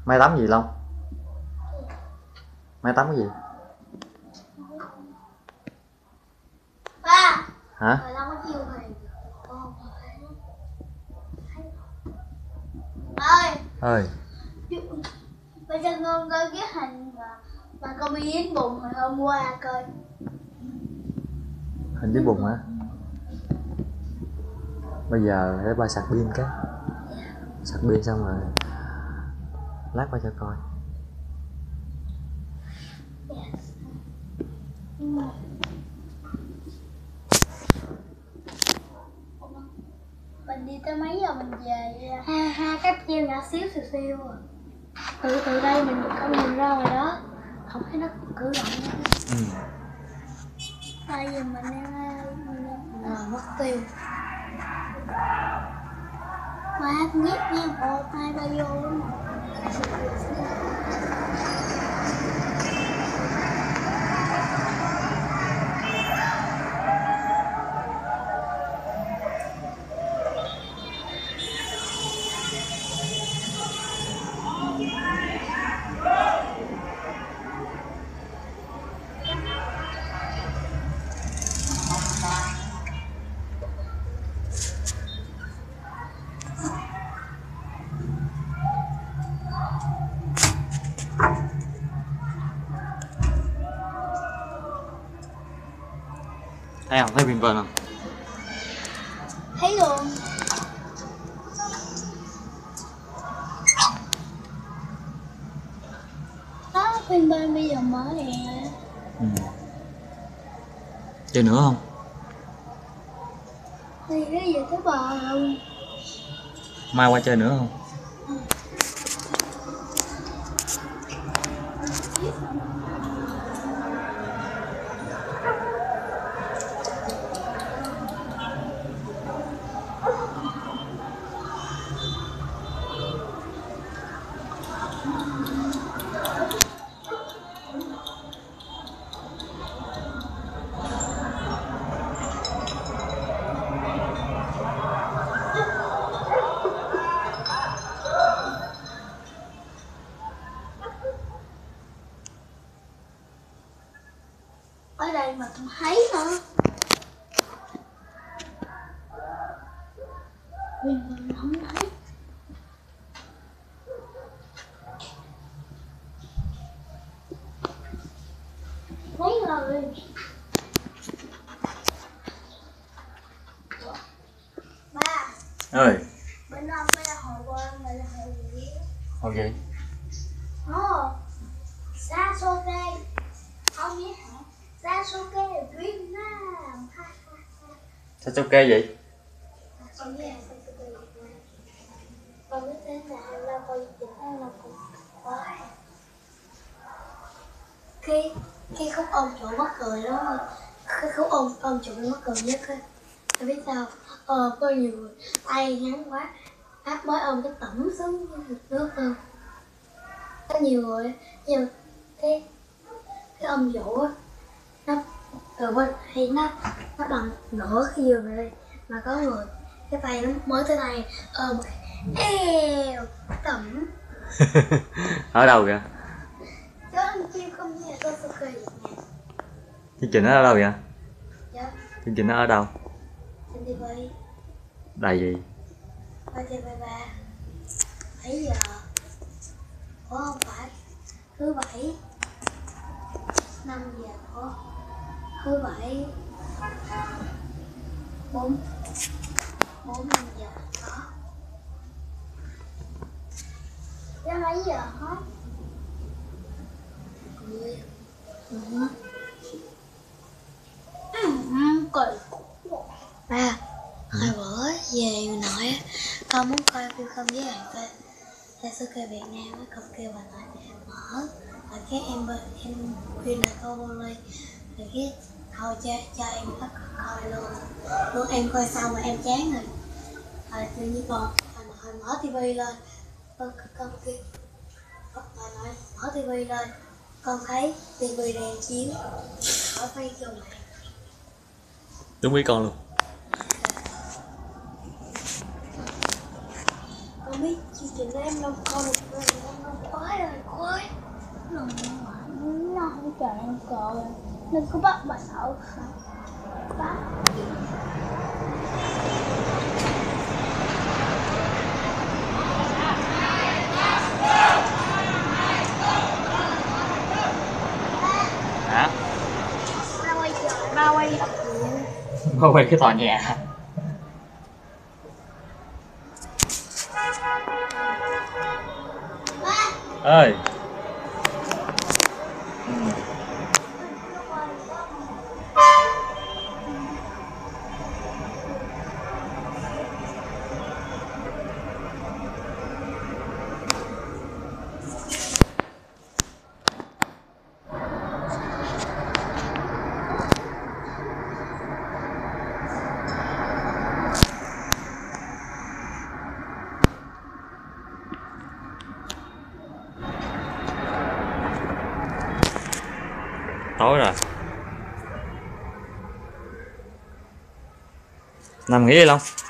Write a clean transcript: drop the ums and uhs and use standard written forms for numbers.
Mai tắm gì Long? Mai tắm cái gì? Ba. Hả? Ơi. Bây giờ con coi cái hình mà con bị dính bụng hồi hôm qua coi. Hình với bụng hả? Bây giờ để ba sạc pin cái. Sạc pin xong rồi lát ba cho coi. Mình đi tới mấy giờ mình về? Ha cách treo nhỏ xíu xìu à. Từ đây mình không nhìn ra ngoài đó, không thấy nó cử động nữa. Bây giờ mình đang mất tiêu. Mà nhét nha, bộ tay ba vô lắm. Thấy không? Thấy pin vân không? Thấy luôn. Đó, pin bên bây giờ mở nè. Chơi nữa không? Thì cái gì tới bờ luôn. Mai qua chơi nữa không? Ở đây mà không thấy nữa. Mình không thấy. Thấy rồi. Ba. Ơi. Bên ông bây giờ hồi qua mình là hồi gì? Hồi gì? Sasuke. Không biết hả? Sasuke Việt Nam. Sasuke gì? Con biết Sasuke Việt Nam. Con biết thế nào là con chỉnh là con cái khúc ông chủ mắc cười đó, cái khúc ông chủ mắc cười nhất á. Tôi biết sao? Có nhiều người tay ngắn quá, áp mới ôm cái tẩm xuống nước luôn. Có nhiều người nhưng cái ông vũ á, nó quên hay nó bằng nửa cái giường này mà có người cái tay nó mới tới đây ôm eo tẩm. Ở đâu kìa? Chứ anh chim không nghe tôi cực kỳ Việt Nam. Chương trình nó ở đâu vậy? Dạ. Chương trình nó ở đâu? Trên TV. Đài gì? Qua TV3. 7 giờ. Ủa không phải. Thứ bảy 5 giờ có. Thứ bảy 4 5 giờ có. Chứ mấy giờ hết. Cười. Ba, hồi bữa về nội á, con muốn coi phim không với bạn coi Sasuke Việt Nam á, con kêu bà nội mở, rồi cái em khuyên là cô vô lên, rồi cái thôi cho em bắt coi luôn em coi xong mà em chán rồi, rồi tự nhiên còn hồi mở tivi lên, con kêu bà nội mở tivi lên, con thấy tivi đèn chiếu, khỏi phải kêu mẹ. Đúng ý con luôn. Con biết Chương trình của em đâu coi được rồi, em đâu khoái rồi, khoái. Nó không cho em coi, nên cứ bắt bà sợ. Bắt. Hả? Ba quay trời, ba quay tập truyện. Cô quay cái tòa nhà. Ơi. Tối rồi. Nằm nghỉ đi Long.